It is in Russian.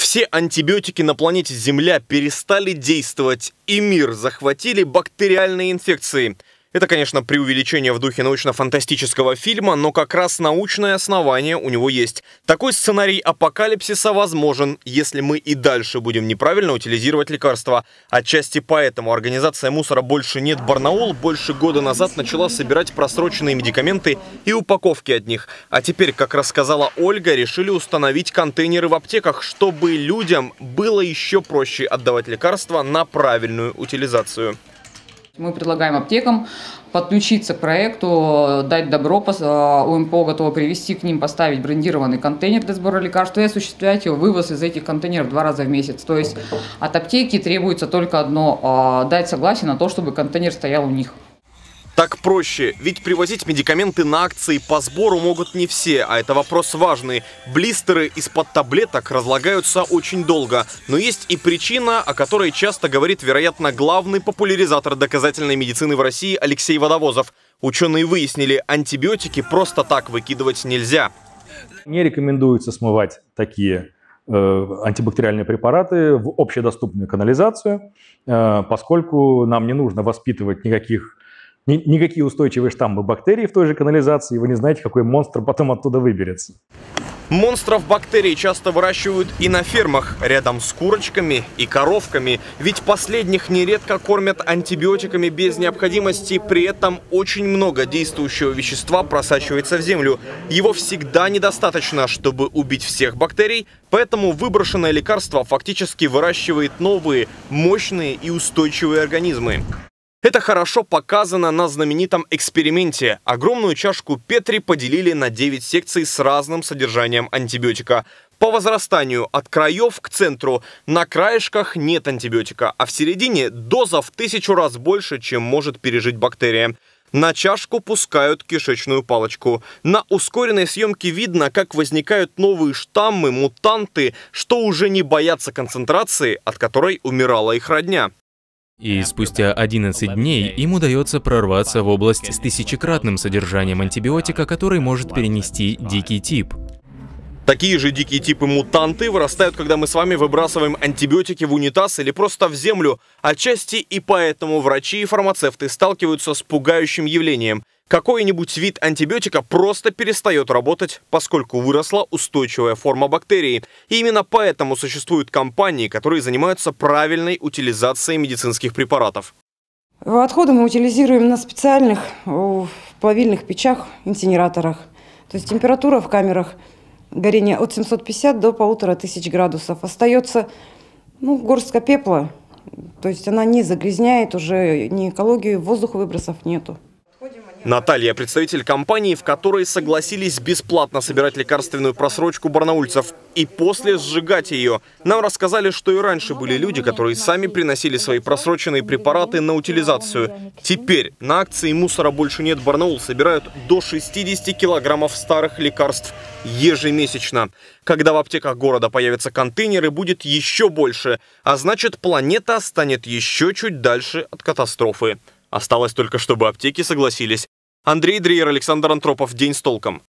Все антибиотики на планете Земля перестали действовать, и мир захватили бактериальные инфекции. Это, конечно, преувеличение в духе научно-фантастического фильма, но как раз научное основание у него есть. Такой сценарий апокалипсиса возможен, если мы и дальше будем неправильно утилизировать лекарства. Отчасти поэтому организация «Мусора больше нет» Барнаул больше года назад начала собирать просроченные медикаменты и упаковки от них. А теперь, как рассказала Ольга, решили установить контейнеры в аптеках, чтобы людям было еще проще отдавать лекарства на правильную утилизацию. Мы предлагаем аптекам подключиться к проекту, дать добро, УМПО готово привести к ним, поставить брендированный контейнер для сбора лекарств и осуществлять его вывоз из этих контейнеров 2 раза в месяц. То есть от аптеки требуется только одно – дать согласие на то, чтобы контейнер стоял у них. Так проще, ведь привозить медикаменты на акции по сбору могут не все, а это вопрос важный. Блистеры из-под таблеток разлагаются очень долго. Но есть и причина, о которой часто говорит, вероятно, главный популяризатор доказательной медицины в России Алексей Водовозов. Ученые выяснили, антибиотики просто так выкидывать нельзя. Не рекомендуется смывать такие антибактериальные препараты в общедоступную канализацию, поскольку нам не нужно воспитывать никакие устойчивые штаммы бактерий в той же канализации, и вы не знаете, какой монстр потом оттуда выберется. Монстров бактерий часто выращивают и на фермах, рядом с курочками и коровками. Ведь последних нередко кормят антибиотиками без необходимости, при этом очень много действующего вещества просачивается в землю. Его всегда недостаточно, чтобы убить всех бактерий, поэтому выброшенное лекарство фактически выращивает новые, мощные и устойчивые организмы. Это хорошо показано на знаменитом эксперименте. Огромную чашку Петри поделили на 9 секций с разным содержанием антибиотика. По возрастанию от краев к центру. На краешках нет антибиотика, а в середине доза в 1000 раз больше, чем может пережить бактерия. На чашку пускают кишечную палочку. На ускоренной съемке видно, как возникают новые штаммы, мутанты, что уже не боятся концентрации, от которой умирала их родня. И спустя 11 дней им удается прорваться в область с 1000-кратным содержанием антибиотика, который может перенести дикий тип. Такие же дикие типы мутанты вырастают, когда мы с вами выбрасываем антибиотики в унитаз или просто в землю. Отчасти и поэтому врачи и фармацевты сталкиваются с пугающим явлением. Какой-нибудь вид антибиотика просто перестает работать, поскольку выросла устойчивая форма бактерии. И именно поэтому существуют компании, которые занимаются правильной утилизацией медицинских препаратов. Отходы мы утилизируем на специальных плавильных печах, инсинераторах. То есть температура в камерах горения от 750 до 1500 градусов. Остается горстка пепла, то есть она не загрязняет уже ни экологию, воздуха выбросов нету. Наталья – представитель компании, в которой согласились бесплатно собирать лекарственную просрочку барнаульцев и после сжигать ее. Нам рассказали, что и раньше были люди, которые сами приносили свои просроченные препараты на утилизацию. Теперь на акции «Мусора больше нет» Барнаул собирают до 60 килограммов старых лекарств ежемесячно. Когда в аптеках города появятся контейнеры, будет еще больше, а значит, планета станет еще чуть дальше от катастрофы. Осталось только, чтобы аптеки согласились. Андрей Дрейер, Александр Антропов. День с толком.